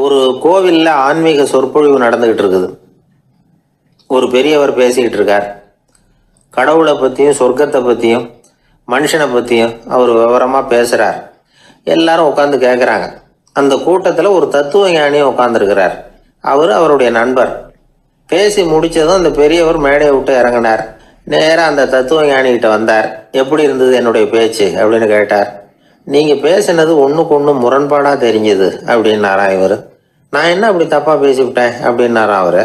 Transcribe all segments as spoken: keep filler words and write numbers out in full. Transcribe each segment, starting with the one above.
ஒரு கோவில்ல ஆன்மீக சொற்பொழிவு நடந்துகிட்டு இருக்குது. ஒரு பெரியவர் பேசிக்கிட்டு இருக்கார். கடவுளை பற்றியும் சொர்க்கத்தை பற்றியும் மனுஷனை பற்றியும் அவர் விவரமாக பேசுகிறார். எல்லாரும் உட்காந்து கேட்குறாங்க. அந்த கூட்டத்தில் ஒரு தத்துவ ஞானியும் உட்காந்துருக்கிறார். அவர் அவருடைய நண்பர். பேசி முடித்ததும் அந்த பெரியவர் மேடையை விட்டு இறங்கினார். நேராக அந்த தத்துவ ஞானிகிட்ட வந்தார். எப்படி இருந்தது என்னுடைய பேச்சு அப்படின்னு கேட்டார். நீங்கள் பேசினது ஒன்றுக்கு ஒன்று முரண்பாடாக தெரிஞ்சுது அப்படின்னாராம் இவர். நான் என்ன அப்படி தப்பாக பேசிவிட்டேன் அப்படின்னாராம் அவர்.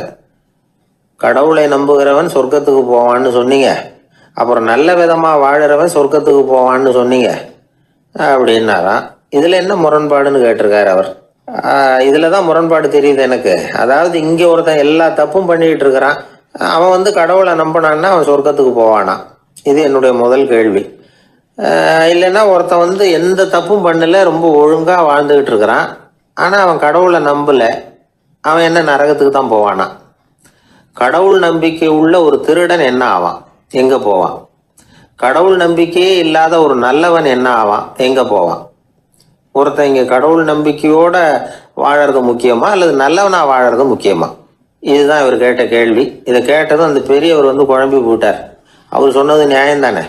கடவுளை நம்புகிறவன் சொர்க்கத்துக்கு போவான்னு சொன்னீங்க, அப்புறம் நல்ல விதமாக வாழறவன் சொர்க்கத்துக்கு போவான்னு சொன்னீங்க அப்படின்னாராம். இதில் என்ன முரண்பாடுன்னு கேட்டிருக்காரு அவர். இதில் தான் முரண்பாடு தெரியுது எனக்கு. அதாவது இங்கே ஒருத்தன் எல்லா தப்பும் பண்ணிக்கிட்டு இருக்கிறான், அவன் வந்து கடவுளை நம்பினான்னா அவன் சொர்க்கத்துக்கு போவானா? இது என்னுடைய முதல் கேள்வி. இல்லைன்னா ஒருத்தன் வந்து எந்த தப்பும் பண்ணல, ரொம்ப ஒழுங்காக வாழ்ந்துக்கிட்டு இருக்கிறான், ஆனால் அவன் கடவுளை நம்பலை, அவன் என்ன நரகத்துக்கு தான் போவானா? கடவுள் நம்பிக்கை உள்ள ஒரு திருடன் என்ன ஆவான், எங்கே போவான்? கடவுள் நம்பிக்கையே இல்லாத ஒரு நல்லவன் என்ன ஆவான், எங்கே போவான்? ஒருத்தன் இங்கே கடவுள் நம்பிக்கையோட வாழறது முக்கியமா அல்லது நல்லவனாக வாழறது முக்கியமா? இதுதான் இவர் கேட்ட கேள்வி. இதை கேட்டதும் அந்த பெரியவர் வந்து குழம்பி போட்டார். அவர் சொன்னது நியாயம் தானே.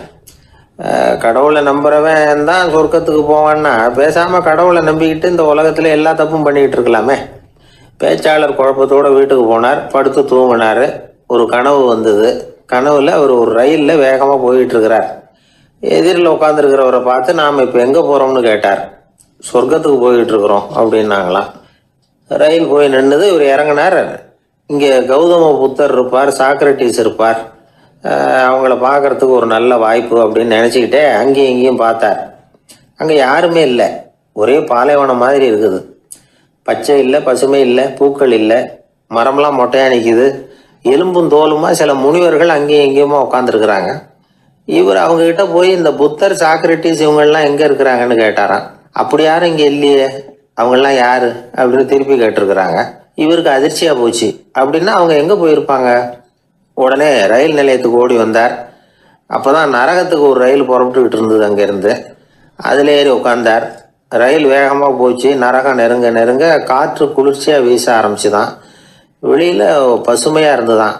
கடவுளை நம்புறவன் தான் சொர்க்கத்துக்கு போவான்னா பேசாமல் கடவுளை நம்பிக்கிட்டு இந்த உலகத்தில் எல்லா தப்பும் பண்ணிக்கிட்டு இருக்கலாமே. பேச்சாளர் குழப்பத்தோடு வீட்டுக்கு போனார். படுத்து தூங்கினார். ஒரு கனவு வந்தது. கனவுல அவர் ஒரு ரயிலில் வேகமாக போயிட்டு இருக்கிறார். எதிரில் உட்காந்துருக்கிறவரை பார்த்து நாம் இப்போ எங்கே போகிறோம்னு கேட்டார். சொர்க்கத்துக்கு போயிட்டு இருக்கிறோம் அப்படின்னாங்களாம். ரயில் போய் நின்றுது. இவர் இறங்கினார். இங்கே கௌதம புத்தர் இருப்பார், சாக்ரட்டிஸ் இருப்பார், அவங்கள பார்க்கறதுக்கு ஒரு நல்ல வாய்ப்பு அப்படின்னு நினச்சிக்கிட்டே அங்கேயும் இங்கேயும் பார்த்தார். அங்கே யாருமே இல்லை. ஒரே பாலைவனம் மாதிரி இருக்குது. பச்சை இல்லை, பசுமை இல்லை, பூக்கள் இல்லை, மரம்லாம் மொட்டையாக நிற்கிது. எலும்பும் தோலுமா சில முனிவர்கள் அங்கேயும் இங்கேயுமா உட்காந்துருக்குறாங்க. இவர் அவங்கக்கிட்ட போய் இந்த புத்தர், சாக்ரட்டிஸ் இவங்கெல்லாம் எங்கே இருக்கிறாங்கன்னு கேட்டாராம். அப்படி யாரும் இங்கே இல்லையே, அவங்கெல்லாம் யார் அப்படின்னு திருப்பி கேட்டிருக்கிறாங்க. இவருக்கு அதிர்ச்சியாக போச்சு. அப்படின்னா அவங்க எங்கே போயிருப்பாங்க? உடனே ரயில் நிலையத்துக்கு ஓடி வந்தார். அப்போ தான் நரகத்துக்கு ஒரு ரயில் புறப்பட்டுக்கிட்டு இருந்தது அங்கேருந்து. அதில் ஏறி உட்காந்தார். ரயில் வேகமாக போச்சு. நரகம் நெருங்க நெருங்க காற்று குளிர்ச்சியாக வீச ஆரம்பிச்சுதான். வெளியில் பசுமையாக இருந்துதான்.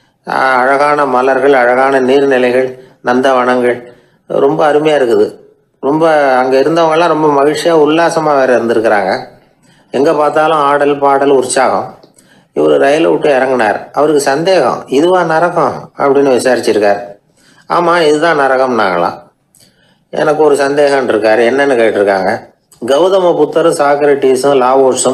அழகான மலர்கள், அழகான நீர்நிலைகள், நந்தவனங்கள், ரொம்ப அருமையாக இருக்குது. ரொம்ப அங்கே இருந்தவங்கெல்லாம் ரொம்ப மகிழ்ச்சியாக உல்லாசமாக வேறு இருந்திருக்கிறாங்க. எங்கே பார்த்தாலும் ஆடல் பாடல் உற்சாகம். இவர் ரயிலை விட்டு இறங்கினார். அவருக்கு சந்தேகம், இதுவா நரகம் அப்படின்னு விசாரிச்சிருக்கார். ஆமாம், இதுதான் நரகம்னாங்களாம். எனக்கு ஒரு சந்தேகம் இருக்கார். என்னன்னு கேட்டிருக்காங்க. கௌதம புத்தரும் சாக்ரட்டிஸும் லாவோஸும்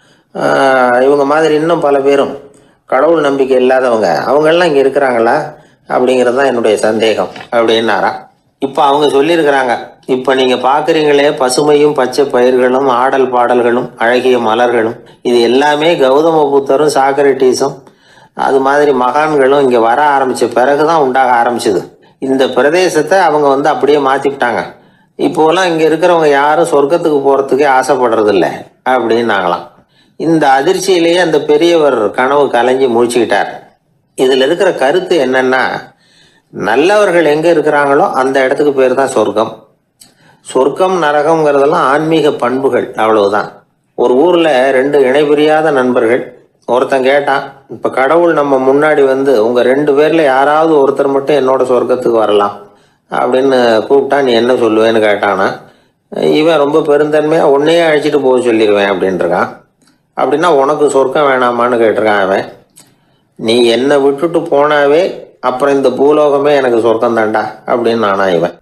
இவங்க மாதிரி இன்னும் பல பேரும் கடவுள் நம்பிக்கை இல்லாதவங்க, அவங்கெல்லாம் இங்கே இருக்கிறாங்களா அப்படிங்கிறது தான் என்னுடைய சந்தேகம் அப்படின்னாராம். இப்போ அவங்க சொல்லியிருக்கிறாங்க, இப்போ நீங்கள் பார்க்குறீங்களே பசுமையும் பச்சை பயிர்களும் ஆடல் பாடல்களும் அழகிய மலர்களும், இது எல்லாமே கௌதம புத்தரும் சாக்ரட்டிஸும் அது மாதிரி மகான்களும் இங்கே வர ஆரம்பித்த பிறகு தான் உண்டாக ஆரம்பிச்சுது. இந்த பிரதேசத்தை அவங்க வந்து அப்படியே மாற்றிவிட்டாங்க. இப்போலாம் இங்கே இருக்கிறவங்க யாரும் சொர்க்கத்துக்கு போகிறதுக்கே ஆசைப்படுறதில்ல அப்படின்னாங்களாம். இந்த அதிர்ச்சியிலேயே அந்த பெரியவர் கனவு கலைஞ்சி முடிச்சுக்கிட்டார். இதில் இருக்கிற கருத்து என்னன்னா, நல்லவர்கள் எங்கே இருக்கிறாங்களோ அந்த இடத்துக்கு பேர் தான் சொர்க்கம். சொர்க்கம் நரகம்ங்கிறதெல்லாம் ஆன்மீக பண்புகள், அவ்வளவுதான். ஒரு ஊரில் ரெண்டு இணைபிரியாத நண்பர்கள். ஒருத்தன் கேட்டான், இப்போ கடவுள் நம்ம முன்னாடி வந்து உங்கள் ரெண்டு பேரில் யாராவது ஒருத்தர் மட்டும் என்னோட சொர்க்கத்துக்கு வரலாம் அப்படின்னு கூப்பிட்டா நீ என்ன சொல்லுவேன்னு கேட்டானா. இவன் ரொம்ப பெருந்தன்மையாக உன்னையே அழைச்சிட்டு போக சொல்லிடுவேன் அப்படின்ட்டுருக்கான். அப்படின்னா உனக்கு சொர்க்கம் வேணாமான்னு கேட்டிருக்கான் அவன். நீ என்னை விட்டுட்டு போனாவே அப்புறம் இந்த பூலோகமே எனக்கு சொர்க்கம் தாண்டா அப்படின்னு நானா இவன்.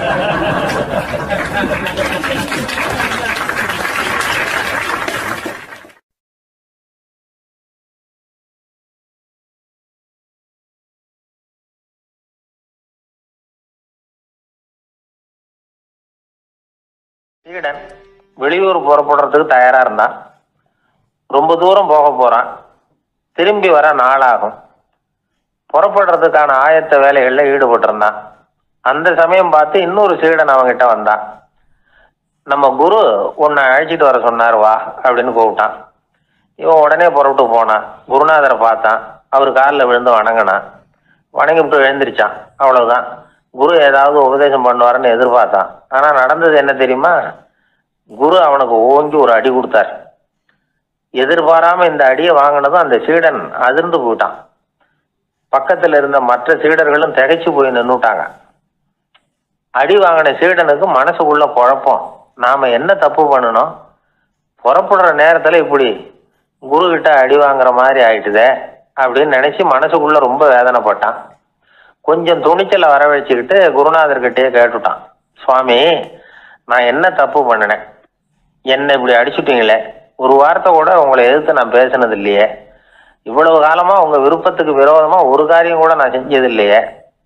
சீடன் வெளியூர் புறப்படுறதுக்கு தயாரா இருந்தான். ரொம்ப தூரம் போக போறான். திரும்பி வர நாளாகும். புறப்படுறதுக்கான ஆயத்த வேலைகளில் ஈடுபட்டிருந்தான். அந்த சமயம் பார்த்து இன்னொரு சீடன் அவங்ககிட்ட வந்தான். நம்ம குரு உன்னை அழைச்சிட்டு வர சொன்னார் வா அப்படின்னு கூப்பிட்டான். இவன் உடனே புறப்பட்டு போனான். குருநாதரை பார்த்தான். அவர் காலில் விழுந்து வணங்கினான். வணங்கிவிட்டு எழுந்திரிச்சான். அவ்வளவுதான். குரு ஏதாவது உபதேசம் பண்ணுவாருன்னு எதிர்பார்த்தான். ஆனால் நடந்தது என்ன தெரியுமா? குரு அவனுக்கு ஓங்கி ஒரு அடி கொடுத்தார். எதிர்பாராம இந்த அடியை வாங்கினதும் அந்த சீடன் அதிர்ந்து போயிட்டான். பக்கத்துல இருந்த மற்ற சீடர்களும் திகைச்சு போய் நின்றுட்டாங்க. அடி வாங்கின சீடனுக்கு மனசுக்குள்ள குழப்பம், நாம என்ன தப்பு பண்ணணும், புறப்படுற நேரத்துல இப்படி குரு கிட்ட அடி வாங்குற மாதிரி ஆயிட்டுதே அப்படின்னு நினைச்சு மனசுக்குள்ள ரொம்ப வேதனைப்பட்டான். கொஞ்சம் துணிச்சலை வரவழைச்சுக்கிட்டு குருநாதர்கிட்டயே கேட்டுட்டான், சுவாமி நான் என்ன தப்பு பண்ணினேன், என்ன இப்படி அடிச்சுட்டீங்களே, ஒரு வார்த்தை கூட உங்களை எதிர்த்து நான் பேசினது இல்லையே, இவ்வளவு காலமா உங்க விருப்பத்துக்கு விரோதமா ஒரு காரியம் கூட நான் செஞ்சது இல்லையே,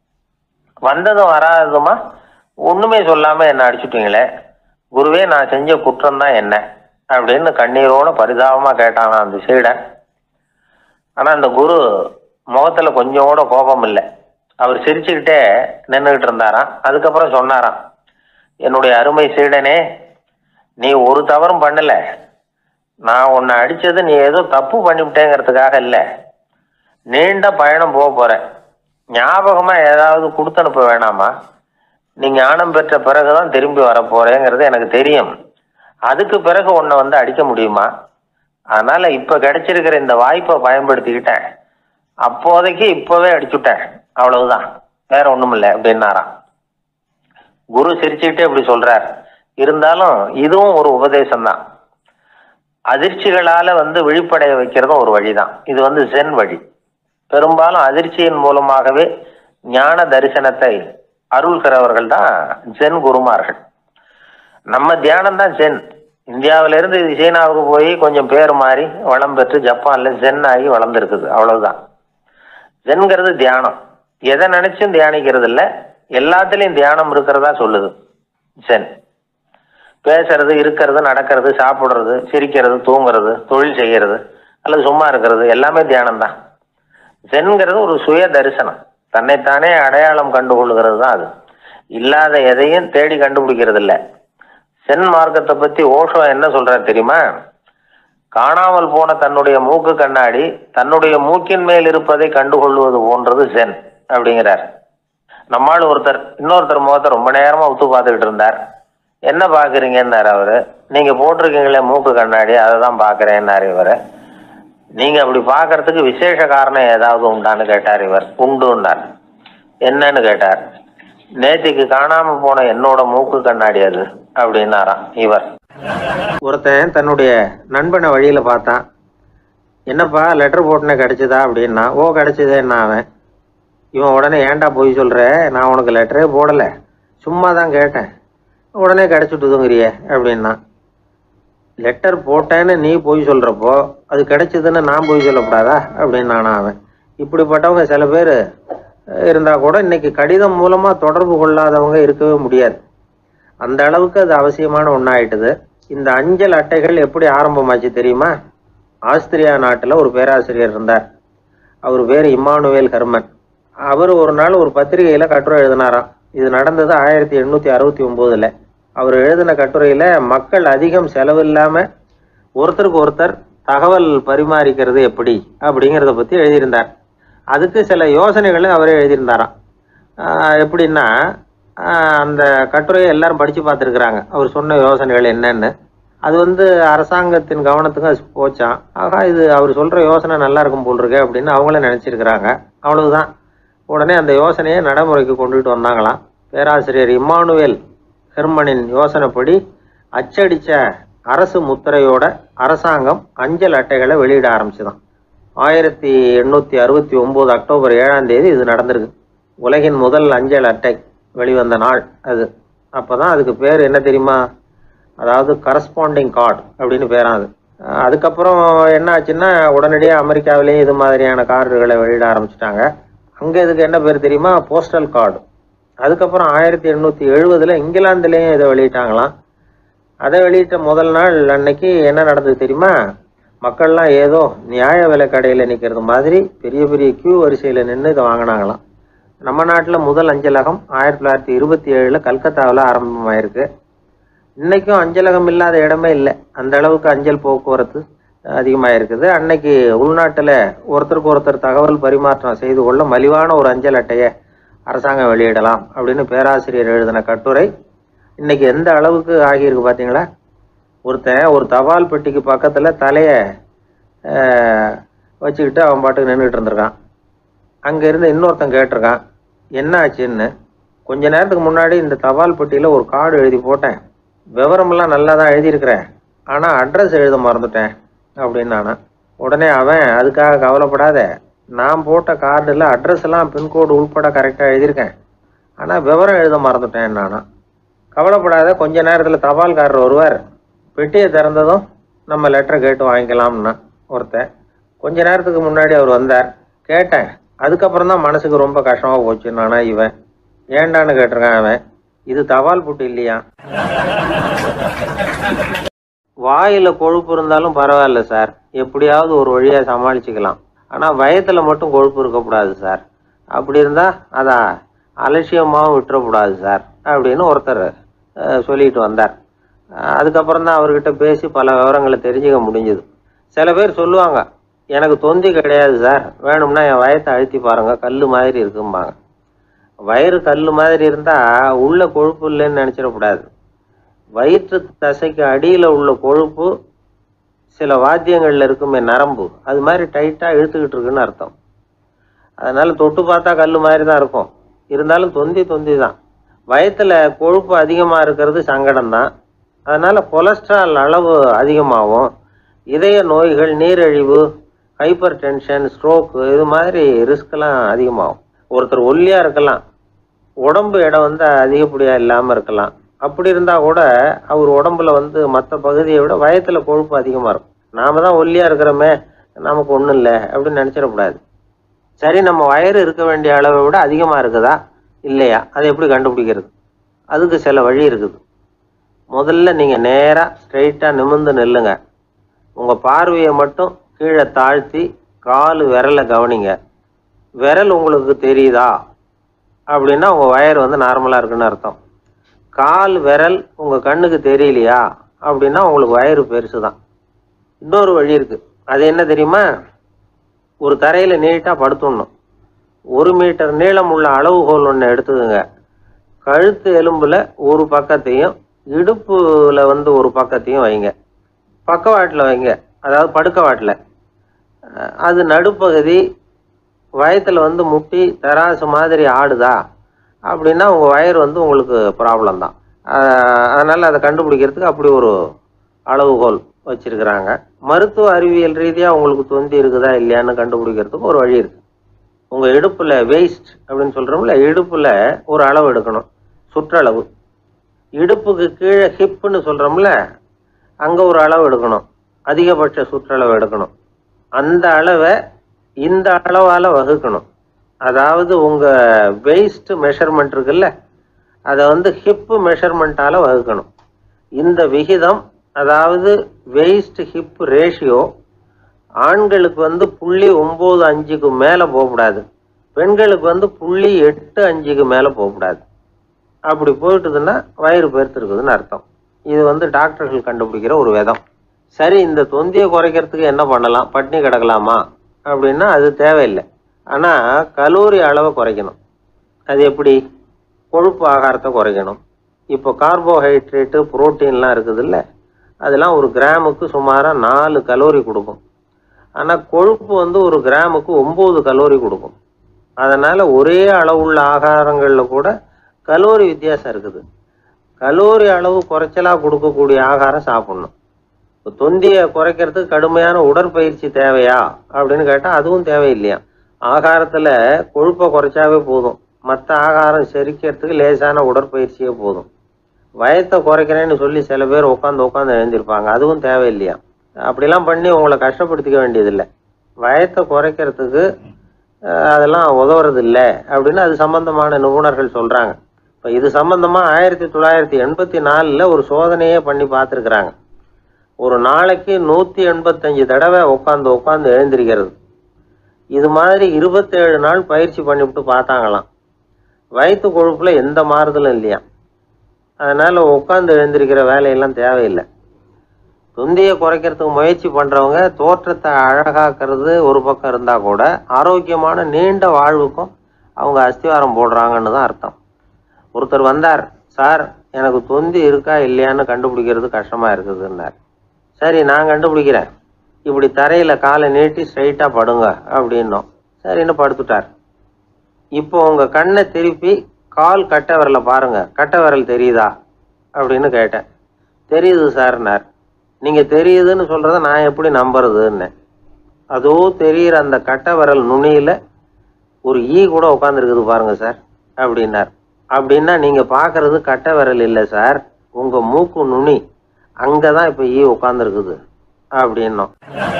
வந்ததும் வராததுமா ஒண்ணுமே சொல்லாம என்ன அடிச்சுட்டீங்களே, குருவே நான் செஞ்ச குற்றம் தான் என்ன அப்படின்னு கண்ணீரோட பரிதாபமா கேட்டானா அந்த சீடன். ஆனா அந்த குரு முகத்துல கொஞ்சம் கூட கோபம் இல்லை, அவர் சிரிச்சுக்கிட்டே நின்றுகிட்டு இருந்தாராம். அதுக்கப்புறம் சொன்னாராம், என்னுடைய அருமை சீடனே, நீ ஒரு தவறும் பண்ணல, நான் உன்னை அடிச்சது நீ ஏதோ தப்பு பண்ணிவிட்டேங்கிறதுக்காக இல்லை, நீண்ட பயணம் போக போற, ஞாபகமா ஏதாவது கொடுத்து அனுப்ப வேணாமா, நீ ஞானம் பெற்ற பிறகுதான் திரும்பி வர போறேங்கிறது எனக்கு தெரியும், அதுக்கு பிறகு உன்னை வந்து அடிக்க முடியுமா, அதனால இப்ப கிடைச்சிருக்கிற இந்த வாய்ப்பை பயன்படுத்திக்கிட்டேன், அப்போதைக்கு இப்பவே அடிச்சுட்டேன், அவ்வளவுதான், வேற ஒண்ணும் இல்லை அப்படின்னாராம். குரு சிரிச்சுக்கிட்டே இப்படி சொல்றார். இருந்தாலும் இதுவும் ஒரு உபதேசம் தான். அதிர்ச்சிகளால வந்து விழிப்படைய வைக்கிறதும் ஒரு வழிதான். இது வந்து ஜென் வழி. பெரும்பாலும் அதிர்ச்சியின் மூலமாகவே ஞான தரிசனத்தை அருள்கிறவர்கள் தான் ஜென் குருமார்கள். நம்ம தியானம் தான் ஜென். இந்தியாவிலிருந்து இது சீனாவுக்கு போய் கொஞ்சம் பேர் மாறி வளம் பெற்று ஜப்பான்ல ஜென் ஆகி வளர்ந்துருக்குது, அவ்வளவுதான். ஜென்கிறது தியானம். எதை நினைச்சும் தியானிக்கிறது இல்லை, எல்லாத்துலயும் தியானம் இருக்கிறதா சொல்லுது ஜென். பேசுறது, இருக்கிறது, நடக்கிறது, சாப்பிடுறது, சிரிக்கிறது, தூங்குறது, தொழில் செய்கிறது அல்லது சும்மா இருக்கிறது எல்லாமே தியானம் தான். ஜென்கிறது ஒரு சுய தரிசனம், தன்னைத்தானே அடையாளம் கண்டுகொள்கிறது தான் அது. இல்லாத எதையும் தேடி கண்டுபிடிக்கிறது இல்லை. சென் மார்க்கத்தை பத்தி ஓஷோ என்ன சொல்றாரு தெரியுமா? காணாமல் போன தன்னுடைய மூக்கு கண்ணாடி தன்னுடைய மூக்கின் மேல் இருப்பதை கண்டுகொள்வது போன்றது ஜென் அப்படிங்கிறார். நம்மால் ஒருத்தர் இன்னொருத்தர் முகத்தை ரொம்ப நேரமா உத்து பார்த்துக்கிட்டு இருந்தார். என்ன பாக்குறீங்கன்னாரு அவரு. நீங்க போட்டிருக்கீங்களே மூக்கு கண்ணாடி, அதை தான் பாக்குறேன்னாரு இவரு. நீங்க அப்படி பாக்குறதுக்கு விசேஷ காரணம் ஏதாவது உண்டான்னு கேட்டார் இவர். உண்டுன்னார். என்னன்னு கேட்டார். நேத்திக்கு காணாம போன என்னோட மூக்கு கண்ணாடி அது அப்படின்னாராம் இவர். ஒருத்தன் தன்னுடைய நண்பனை வழியில பார்த்தான். என்னப்பா லெட்டர் போட்டுனே கிடைச்சதா அப்படின்னா. ஓ கிடைச்சதேன்னா அவன். இவன் உடனே ஏன்டா போய் சொல்ற, நான் உனக்கு லெட்டரே போடல, சும்மா தான் கேட்டேன், உடனே கிடைச்சிட்டுதுங்கிறிய அப்படின்னா. லெட்டர் போட்டேன்னு நீ போய் சொல்றப்போ அது கிடைச்சதுன்னு நான் போய் சொல்லக்கூடாதா அப்படின்னு நானா அவன். இப்படிப்பட்டவங்க சில பேர் இருந்தா கூட இன்னைக்கு கடிதம் மூலமா தொடர்பு கொள்ளாதவங்க இருக்கவே முடியாது. அந்த அளவுக்கு அது அவசியமான ஒன்னாயிட்டுது. இந்த அஞ்சல் அட்டைகள் எப்படி ஆரம்பமாச்சு தெரியுமா? ஆஸ்திரியா நாட்டுல ஒரு பேராசிரியர் இருந்தார். அவர் பேர் இம்மானுவேல் ஹெர்மன். அவர் ஒரு நாள் ஒரு பத்திரிகையில கட்டுரை எழுதினாராம். இது நடந்தது ஆயிரத்தி எண்ணூத்தி அறுபத்தி ஒன்பதுல. அவர் எழுதின கட்டுரையில மக்கள் அதிகம் செலவில்லாம ஒருத்தருக்கு ஒருத்தர் தகவல் பரிமாறிக்கிறது எப்படி அப்படிங்கிறத பத்தி எழுதியிருந்தார். அதுக்கு சில யோசனைகளும் அவரே எழுதியிருந்தாராம். எப்படின்னா, அந்த கட்டுரையை எல்லாரும் படிச்சு பார்த்துருக்குறாங்க. அவர் சொன்ன யோசனைகள் என்னன்னு. அது வந்து அரசாங்கத்தின் கவனத்துக்கு அது போச்சான். ஆகா, இது அவர் சொல்ற யோசனை நல்லா இருக்கும் போல் இருக்கு அப்படின்னு அவங்களே நினைச்சிருக்கிறாங்க. அவ்வளவுதான். உடனே அந்த யோசனையை நடைமுறைக்கு கொண்டுட்டு வந்தாங்களாம். பேராசிரியர் இம்மானுவேல் ஹெர்மனின் யோசனைப்படி அச்சடிச்ச அரசு முத்திரையோட அரசாங்கம் அஞ்சல் அட்டைகளை வெளியிட ஆரம்பிச்சுதான். ஆயிரத்தி எண்ணூத்தி அறுபத்தி ஒன்பது அக்டோபர் ஏழாம் தேதி இது நடந்திருக்கு. உலகின் முதல் அஞ்சல் அட்டை வெளிவந்த நாள் அது. அப்பதான் அதுக்கு பேர் என்ன தெரியுமா? அதாவது கரஸ்பாண்டிங் கார்டு அப்படின்னு பேராது. அதுக்கப்புறம் என்ன ஆச்சுன்னா, உடனடியாக அமெரிக்காவிலேயே இது மாதிரியான கார்டுகளை வெளியிட ஆரம்பிச்சுட்டாங்க. அங்கே இதுக்கு என்ன பேர் தெரியுமா? Postal card. அதுக்கப்புறம் ஆயிரத்தி எண்ணூத்தி எழுபதுல இங்கிலாந்துலேயும் இதை வெளியிட்டாங்களாம். அதை வெளியிட்ட முதல் நாள் அன்னைக்கு என்ன நடந்தது தெரியுமா? மக்கள்லாம் ஏதோ நியாய விலை கடையில் நிற்கிறது மாதிரி பெரிய பெரிய கியூ வரிசையில் நின்று இதை வாங்கினாங்களாம். நம்ம நாட்டில் முதல் அஞ்சலகம் ஆயிரத்தி தொள்ளாயிரத்தி இருபத்தி ஏழுல கல்கத்தாவில் ஆரம்பமாயிருக்கு. இன்னைக்கும் அஞ்சலகம் இல்லாத இடமே இல்லை. அந்த அளவுக்கு அஞ்சல் போக்குவரத்து அதிகமாக இருக்குது. அன்னைக்கு உள்நாட்டில் ஒருத்தருக்கு ஒருத்தர் தகவல் பரிமாற்றம் செய்து கொள்ள மலிவான ஒரு அஞ்சல் அட்டையை அரசாங்கம் வெளியிடலாம் அப்படின்னு பேராசிரியர் எழுதின கட்டுரை இன்னைக்கு எந்த அளவுக்கு ஆகியிருக்கு பார்த்தீங்களா? ஒருத்தன் ஒரு தபால் பெட்டிக்கு பக்கத்தில் தலையை வச்சுக்கிட்டு அவன் பாட்டுக்கு நின்றுட்டு இருந்திருக்கான். அங்கேருந்து இன்னொருத்தன் கேட்டிருக்கான், என்ன ஆச்சுன்னு. கொஞ்ச நேரத்துக்கு முன்னாடி இந்த தபால் பெட்டியில் ஒரு கார்டு எழுதி போட்டேன், விவரமெல்லாம் நல்லா தான் எழுதியிருக்கிறேன், ஆனால் அட்ரஸ் எழுத மறந்துட்டேன் அப்படின்னு நானா. உடனே அவன், அதுக்காக கவலைப்படாத, நான் போட்ட கார்டில் அட்ரஸ் எல்லாம் பின்கோடு உள்பட கரெக்டாக எழுதியிருக்கேன், ஆனால் விவரம் எழுத மறந்துட்டேன் நானா. கவலைப்படாத, கொஞ்ச நேரத்தில் தபால்காரர் வருவார், பெட்டியை திறந்ததும் நம்ம லெட்டரை கேட்டு வாங்கிக்கலாம்னா ஒருத்தன். கொஞ்ச நேரத்துக்கு முன்னாடி அவர் வந்தார், கேட்டேன், அதுக்கப்புறம் தான் மனசுக்கு ரொம்ப கஷ்டமாக போச்சு நானா. இவன் ஏண்டான்னு கேட்டிருக்கான். அவன், இது தபால் புட்டு இல்லையா? வாயில கொழுப்பு இருந்தாலும் பரவாயில்ல சார், எப்படியாவது ஒரு வழியாக சமாளிச்சுக்கலாம், ஆனால் வயத்தில் மட்டும் கொழுப்பு இருக்கக்கூடாது சார், அப்படி இருந்தால் அதை அலட்சியமாகவும் விட்டுறக்கூடாது சார் அப்படின்னு ஒருத்தர் சொல்லிட்டு வந்தார். அதுக்கப்புறம் தான் அவர்கிட்ட பேசி பல விவரங்களை தெரிஞ்சுக்க முடிஞ்சுது. சில பேர் சொல்லுவாங்க, எனக்கு தொந்தி கிடையாது சார், வேணும்னா என் வயத்தை அழுத்தி பாருங்க, கல் மாதிரி இருக்கும்பாங்க. வயிறு கல் மாதிரி இருந்தால் உள்ள கொழுப்பு இல்லைன்னு நினச்சிடக்கூடாது. வயிற்று தசைக்கு அடியில் உள்ள கொழுப்பு சில வாத்தியங்களில் இருக்குமே நரம்பு, அது மாதிரி டைட்டாக இழுத்துக்கிட்டு இருக்குன்னு அர்த்தம். அதனால் தொட்டு பார்த்தா கல் மாதிரி தான் இருக்கும், இருந்தாலும் தொந்தி தொந்தி தான். வயத்தில் கொழுப்பு அதிகமாக இருக்கிறது சங்கடம் தான். அதனால் கொலஸ்ட்ரால் அளவு அதிகமாகும், இதய நோய்கள், நீரிழிவு, ஹைப்பர் டென்ஷன், ஸ்ட்ரோக்கு, இது மாதிரி ரிஸ்கெல்லாம் அதிகமாகும். ஒருத்தர் ஒல்லியாக இருக்கலாம், உடம்பு இடம் வந்து அதிகப்படியாக இல்லாமல் இருக்கலாம், அப்படி இருந்தால் கூட அவர் உடம்புல வந்து மற்ற பகுதியை விட வயத்தில் கொழுப்பு அதிகமாக இருக்கும். நாம் தான் ஒல்லியாக இருக்கிறோமே, நமக்கு ஒன்றும் இல்லை அப்படின்னு நினச்சிடக்கூடாது. சரி, நம்ம வயிறு இருக்க வேண்டிய அளவை விட அதிகமாக இருக்குதா இல்லையா, அதை எப்படி கண்டுபிடிக்கிறது? அதுக்கு சில வழி இருக்குது. முதல்ல நீங்கள் நேராக ஸ்ட்ரெயிட்டாக நிமிர்ந்து நில்லுங்க. உங்கள் பார்வையை மட்டும் கீழே தாழ்த்தி கால் விரலை கவனிங்க. விரல் உங்களுக்கு தெரியுதா அப்படின்னா உங்கள் வயறு வந்து நார்மலாக இருக்குன்னு அர்த்தம். கால் விரல் உங்கள் கண்ணுக்கு தெரியலையா அப்படின்னா உங்களுக்கு வயிறு பெருசு தான். இன்னொரு வழி இருக்குது, அது என்ன தெரியுமா? ஒரு தரையில் நீட்டாக படுத்துடணும். ஒரு மீட்டர் நீளம் உள்ள அளவுகோல் ஒன்று எடுத்துக்கோங்க. கழுத்து எலும்பில் ஒரு பக்கத்தையும் இடுப்பில் வந்து ஒரு பக்கத்தையும் வைங்க. பக்கவாட்டில் வைங்க, அதாவது படுக்கவாட்டில். அது நடுப்பகுதி வயத்தில் வந்து முட்டி தராசு மாதிரி ஆடுதா அப்படின்னா உங்கள் வயிறு வந்து உங்களுக்கு ப்ராப்ளம் தான். அதனால் அதை கண்டுபிடிக்கிறதுக்கு அப்படி ஒரு அளவுகோல் வச்சுருக்கிறாங்க. மருத்துவ அறிவியல் ரீதியாக உங்களுக்கு தொந்தி இருக்குதா இல்லையான்னு கண்டுபிடிக்கிறதுக்கு ஒரு வழி இருக்குது. உங்கள் இடுப்பில் வெயிஸ்ட் அப்படின்னு சொல்கிறோம்ல, இடுப்பில் ஒரு அளவு எடுக்கணும், சுற்றளவு. இடுப்புக்கு கீழே ஹிப்புன்னு சொல்கிறோம்ல, அங்கே ஒரு அளவு எடுக்கணும், அதிகபட்ச சுற்றளவு எடுக்கணும். அந்த அளவை இந்த அளவால் வகுக்கணும். அதாவது உங்கள் வெயிஸ்ட் மெஷர்மெண்ட் இருக்குல்ல, அதை வந்து ஹிப்பு மெஷர்மெண்ட்டால் வகுக்கணும். இந்த விகிதம், அதாவது வெயிஸ்ட் ஹிப் ரேஷியோ, ஆண்களுக்கு வந்து புள்ளி ஒம்பது அஞ்சுக்கு மேலே போகக்கூடாது, பெண்களுக்கு வந்து புள்ளி எட்டு அஞ்சுக்கு மேலே போகக்கூடாது. அப்படி போயிட்டுதுன்னா வயிறு பெருத்துருக்குதுன்னு அர்த்தம். இது வந்து டாக்டர்கள் கண்டுபிடிக்கிற ஒரு விதம். சரி, இந்த தொந்தியை குறைக்கிறதுக்கு என்ன பண்ணலாம்? பட்னி கிடக்கலாமா அப்படின்னா அது தேவையில்லை. ஆனால் கலோரி அளவை குறைக்கணும். அது எப்படி? கொழுப்பு ஆகாரத்தை குறைக்கணும். இப்போ கார்போஹைட்ரேட்டு, புரோட்டீன்லாம் இருக்குது இல்லை, அதெல்லாம் ஒரு கிராமுக்கு சுமாராக நாலு கலோரி கொடுக்கும். ஆனால் கொழுப்பு வந்து ஒரு கிராமுக்கு ஒம்பது கலோரி கொடுக்கும். அதனால் ஒரே அளவுள்ள ஆகாரங்களில் கூட கலோரி வித்தியாசம் இருக்குது. கலோரி அளவு குறைச்சலாக கொடுக்கக்கூடிய ஆகாரம் சாப்பிட்ணும். இப்போ தொந்தியை குறைக்கிறதுக்கு கடுமையான உடற்பயிற்சி தேவையா அப்படின்னு கேட்டால் அதுவும் தேவையில்லையா. ஆகாரத்தில் கொழுப்பை குறைச்சாவே போதும், மற்ற ஆகாரம் செரிக்கிறதுக்கு லேசான உடற்பயிற்சியே போதும். வயத்தை குறைக்கிறேன்னு சொல்லி சில பேர் உட்காந்து உட்காந்து எழுந்திருப்பாங்க, அதுவும் தேவையில்லையா. அப்படிலாம் பண்ணி உங்களை கஷ்டப்படுத்திக்க வேண்டியதில்லை. வயத்தை குறைக்கிறதுக்கு அதெல்லாம் உதவுறது இல்லை அப்படின்னு அது சம்பந்தமான நிபுணர்கள் சொல்கிறாங்க. இப்போ இது சம்பந்தமாக ஆயிரத்தி தொள்ளாயிரத்தி எண்பத்தி நாலில் ஒரு சோதனையே பண்ணி பார்த்துருக்குறாங்க. ஒரு நாளைக்கு நூற்றி எண்பத்தஞ்சு தடவை உட்காந்து உட்காந்து எழுந்திருக்கிறது. இது மாதிரி இருபத்தேழு நாள் பயிற்சி பண்ணிவிட்டு பார்த்தாங்களாம். வயிற்று கொழுப்பில் எந்த மாறுதலும் இல்லையா. அதனால் உட்காந்து எழுந்திருக்கிற வேலையெல்லாம் தேவையில்லை. தொந்தியை குறைக்கிறதுக்கு முயற்சி பண்ணுறவங்க தோற்றத்தை அழகாக்கிறது ஒரு பக்கம் இருந்தால் கூட ஆரோக்கியமான நீண்ட வாழ்வுக்கும் அவங்க அஸ்திவாரம் போடுறாங்கன்னு தான் அர்த்தம். ஒருத்தர் வந்தார், சார் எனக்கு தொந்தி இருக்கா இல்லையான்னு கண்டுபிடிக்கிறது கஷ்டமாக இருக்குதுன்னார். சரி, நான் கண்டுபிடிக்கிறேன், இப்படி தரையில் காலை நீட்டி ஸ்ட்ரைட்டாக படுங்க அப்படின்னோம். சரின்னு படுத்துட்டார். இப்போ உங்கள் கண்ணை திருப்பி கால் கட்டை விரலை பாருங்க, கட்டை விரல் தெரியுதா அப்படின்னு கேட்டேன். தெரியுது சார்னார். நீங்கள் தெரியுதுன்னு சொல்கிறத நான் எப்படி நம்புறதுன்னு. அதோ தெரிகிற அந்த கட்டை விரல் நுனியில் ஒரு ஈ கூட உட்காந்துருக்குது பாருங்க சார் அப்படின்னார். அப்படின்னா நீங்கள் பார்க்கறது கட்டை விரல் இல்லை சார், உங்கள் மூக்கு நுனி, அங்கே தான் இப்போ ஈ உட்காந்துருக்குது அப்படின்னோம்.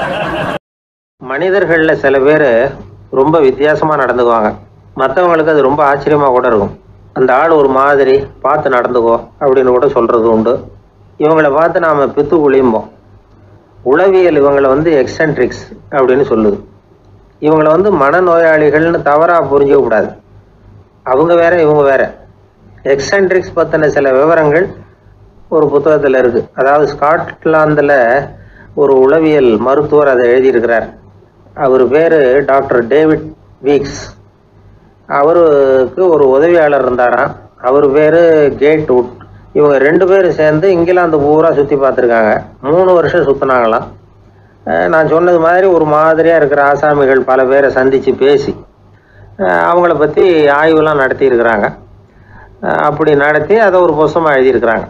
மனிதர்களில் சில பேர் ரொம்ப வித்தியாசமாக நடந்துக்குவாங்க. மற்றவங்களுக்கு அது ரொம்ப ஆச்சரியமாக கூட இருக்கும். அந்த ஆள் ஒரு மாதிரி பார்த்து நடந்துக்கோ அப்படின்னு கூட சொல்கிறது உண்டு. இவங்களை பார்த்து நாம் பித்து குளியும்போம். உளவியல் இவங்களை வந்து எக்ஸென்ட்ரிக்ஸ் அப்படின்னு சொல்லுது. இவங்களை வந்து மனநோயாளிகள்னு தவறாக புரிஞ்சிக்கக்கூடாது. அவங்க வேற இவங்க வேற. எக்ஸென்ட்ரிக்ஸ் பற்றின சில விவரங்கள் ஒரு புத்தகத்தில் இருக்குது. அதாவது ஸ்காட்லாந்தில் ஒரு உளவியல் மருத்துவர் அதை எழுதியிருக்கிறார். அவர் பேர் டாக்டர் டேவிட் வீக்ஸ். அவருக்கு ஒரு உதவியாளர் இருந்தாராம். அவர் பேர் கேட் வுட். இவங்க ரெண்டு பேரும் சேர்ந்து இங்கிலாந்து பூரா சுற்றி பார்த்துருக்காங்க. மூணு வருஷம் சுற்றினாங்களாம். நான் சொன்னது மாதிரி ஒரு மாதிரியாக இருக்கிற ஆசாமிகள் பல பேரை சந்தித்து பேசி அவங்கள பற்றி ஆய்வுலாம் நடத்தியிருக்கிறாங்க. அப்படி நடத்தி அதை ஒரு புஸ்தகமாக எழுதியிருக்கிறாங்க.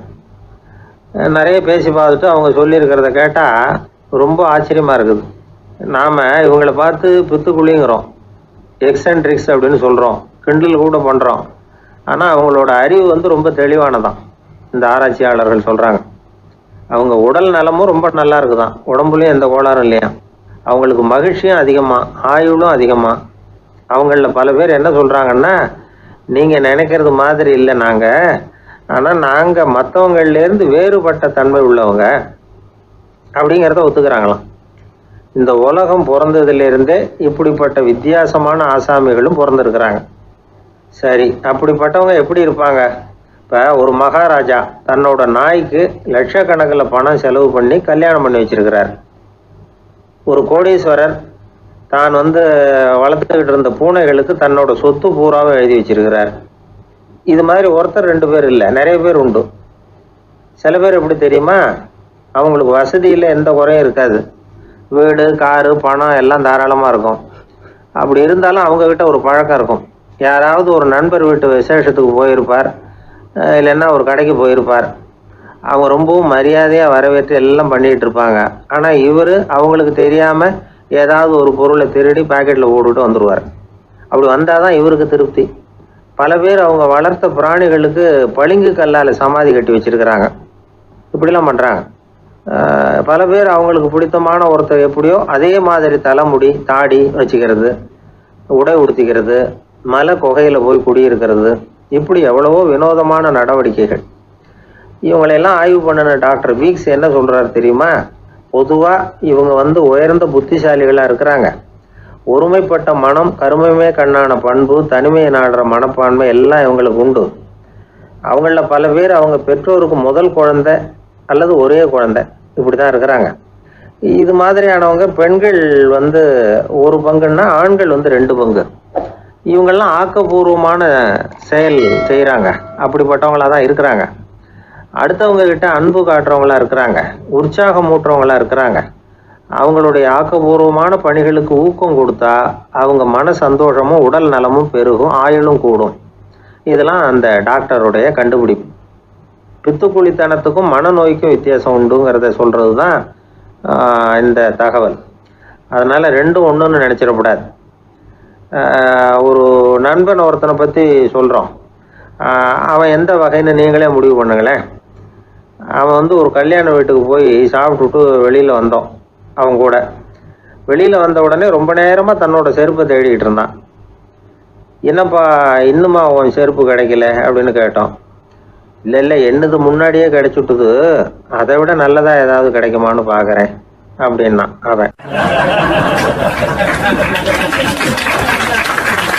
நிறைய பேசி பார்த்துட்டு அவங்க சொல்லியிருக்கிறத கேட்டால் ரொம்ப ஆச்சரியமாக இருக்குது. நாம் இவங்களை பார்த்து பித்துக்குழிங்கிறோம், எக்ஸென்ட்ரிக்ஸ் அப்படின்னு சொல்கிறோம், கிண்டல் கூட பண்ணுறோம். ஆனால் அவங்களோட அறிவு வந்து ரொம்ப தெளிவானதான். இந்த ஆராய்ச்சியாளர்கள் சொல்கிறாங்க. அவங்க உடல் நலமும் ரொம்ப நல்லா இருக்குதான், உடம்புலையும் எந்த கோளாறும் இல்லையா. அவங்களுக்கு மகிழ்ச்சியும் அதிகமாக, ஆயுளும் அதிகமாக. அவங்களில் பல பேர் என்ன சொல்கிறாங்கன்னா, நீங்கள் நினைக்கிறது மாதிரி இல்லை நாங்கள், ஆனால் நாங்கள் மற்றவங்கள்லேருந்து வேறுபட்ட தன்மை உள்ளவங்க அப்படிங்கிறத ஒத்துக்கிறாங்களாம். இந்த உலகம் பிறந்ததுலேருந்தே இப்படிப்பட்ட வித்தியாசமான ஆசாமிகளும் பிறந்திருக்கிறாங்க. சரி, அப்படிப்பட்டவங்க எப்படி இருப்பாங்க? இப்போ ஒரு மகாராஜா தன்னோட நாய்க்கு லட்சக்கணக்கில் பணம் செலவு பண்ணி கல்யாணம் பண்ணி வச்சிருக்கிறார். ஒரு கோடீஸ்வரர் தான் வந்து வளர்த்துக்கிட்டு இருந்த பூனைகளுக்கு தன்னோட சொத்து பூராவை எழுதி வச்சிருக்கிறார். இது மாதிரி ஒருத்தர் ரெண்டு பேர் இல்லை, நிறைய பேர் உண்டு. சில பேர் எப்படி தெரியுமா, அவங்களுக்கு வசதியில் எந்த குறையும் இருக்காது. வீடு, காரு, பணம் எல்லாம் தாராளமாக இருக்கும். அப்படி இருந்தாலும் அவங்கக்கிட்ட ஒரு பழக்கம் இருக்கும். யாராவது ஒரு நண்பர் வீட்டு விசேஷத்துக்கு போயிருப்பார், இல்லைன்னா ஒரு கடைக்கு போயிருப்பார். அவங்க ரொம்பவும் மரியாதையாக வரவேற்று எல்லாம் பண்ணிகிட்டு இருப்பாங்க. ஆனால் இவர் அவங்களுக்கு தெரியாமல் ஏதாவது ஒரு பொருளை திருடி பாக்கெட்டில் போட்டுட்டு வந்துடுவார். அப்படி வந்தால் தான் இவருக்கு திருப்தி. பல பேர் அவங்க வளர்த்த பிராணிகளுக்கு பளிங்கு கல்லால் சமாதி கட்டி வச்சிருக்கிறாங்க. இப்படிலாம் பண்ணுறாங்க. பல பேர் அவங்களுக்கு பிடித்தமான ஒருத்தர் எப்படியோ அதே மாதிரி தலைமுடி, தாடி வச்சுக்கிறது, உடை உடுத்திக்கிறது, மலை குகையில் போய் குடியிருக்கிறது, இப்படி எவ்வளவோ வினோதமான நடவடிக்கைகள். இவங்களையெல்லாம் ஆய்வு பண்ணின டாக்டர் வீக்ஸ் என்ன சொல்கிறாரு தெரியுமா? பொதுவாக இவங்க வந்து உயர்ந்த புத்திசாலிகளாக இருக்கிறாங்க. ஒருமைப்பட்ட மனம், கருமையுமே கண்ணான பண்பு, தனிமையை நாடுற மனப்பான்மை எல்லாம் இவங்களுக்கு உண்டு. அவங்களில் பல பேர் அவங்க பெற்றோருக்கு முதல் குழந்தை அல்லது ஒரே குழந்தை, இப்படி தான் இருக்கிறாங்க. இது மாதிரியானவங்க பெண்கள் வந்து ஒரு பங்குன்னா ஆண்கள் வந்து ரெண்டு பங்கு. இவங்கெல்லாம் ஆக்கப்பூர்வமான செயல் செய்கிறாங்க. அப்படிப்பட்டவங்களாக தான் இருக்கிறாங்க. அடுத்தவங்க கிட்ட அன்பு காட்டுறவங்களா இருக்கிறாங்க, உற்சாகம் ஊட்டுறவங்களா இருக்கிறாங்க. அவங்களுடைய ஆக்கப்பூர்வமான பணிகளுக்கு ஊக்கம் கொடுத்தா அவங்க மன சந்தோஷமும் உடல் நலமும் பெருகும், ஆயுளும் கூடும். இதெல்லாம் அந்த டாக்டருடைய கண்டுபிடிப்பு. பித்துக்குழித்தனத்துக்கும் மனநோய்க்கும் வித்தியாசம் உண்டுங்கிறத சொல்கிறது தான் இந்த தகவல். அதனால் ரெண்டும் ஒன்றுன்னு நினச்சிடக்கூடாது. ஒரு நண்பன் ஒருத்தனை பற்றி சொல்கிறோம். அவன் எந்த வகைன்னு நீங்களே முடிவு பண்ணுங்களேன். அவன் வந்து ஒரு கல்யாண வீட்டுக்கு போய் சாப்பிட்டுட்டு வெளியில் வந்தோம். அவன் கூட வெளியில் வந்த உடனே ரொம்ப நேரமாக தன்னோட செருப்பை தேடிக்கிட்டு இருந்தான். என்னப்பா இன்னுமா அவன் செருப்பு கிடைக்கல அப்படின்னு கேட்டோம். இல்லை இல்லை என்னது முன்னாடியே கிடைச்சுட்டுது, அதை விட நல்லதாக ஏதாவது கிடைக்குமான்னு பார்க்குறேன் அப்படின்னா அவன்.